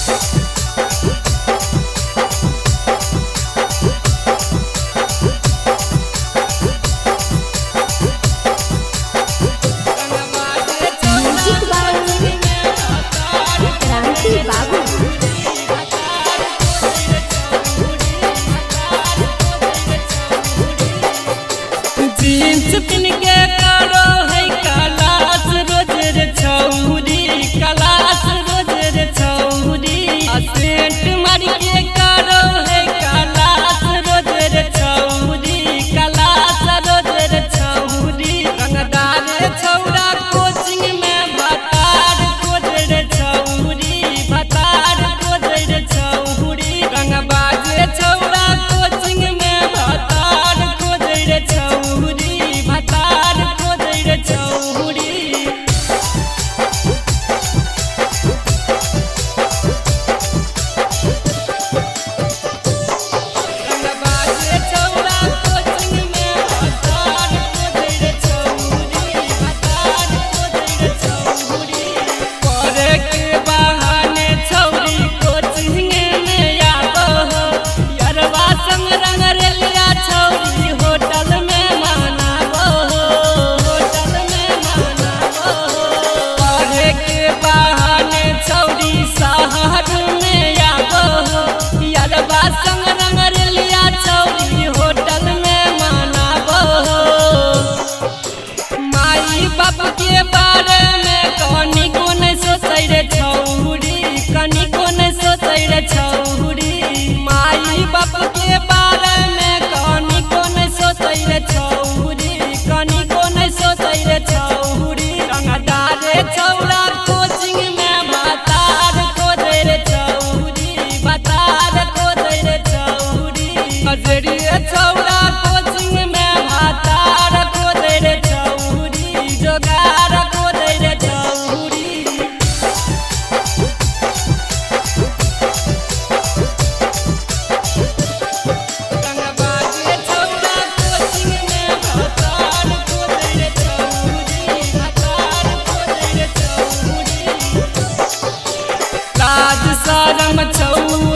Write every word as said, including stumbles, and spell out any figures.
Jeans pin के करो है क्लास रोज रे छौरी, क्लास रोज रे छौरी। सेंट मार के करो है क्लास रोज रे छौरी, क्लास रोज रे छौरी। रंगदार छौरा कोचिंग में भतार खोज रे छौरी, भतार खोज रे छौरी। रंगबाज छौरा कोचिंग में भतार खोज रे छौरी, भतार खोज रे छौरी। बाप के बारे में कनी को नहीं सोचै रे छौरी, कनी को नहीं सोचै रे छौरी। माई बाप के बारे में कनी को नहीं सोचै रे छौरी, कनी को नहीं सोचै रे छौरी। रंगदार छौरा कोचिंग में भतार खोजै रे छौरी, भतार खोजै रे छौरी। हजरी छौरा कोचिंग में भतार खोजै रे छौरी, जोगार खोजै रे छौरी। रंगबाज छौरा कोचिंग में भतार खोजै रे छौरी, भतार खोजै रे छौरी। लाज शरम छौरी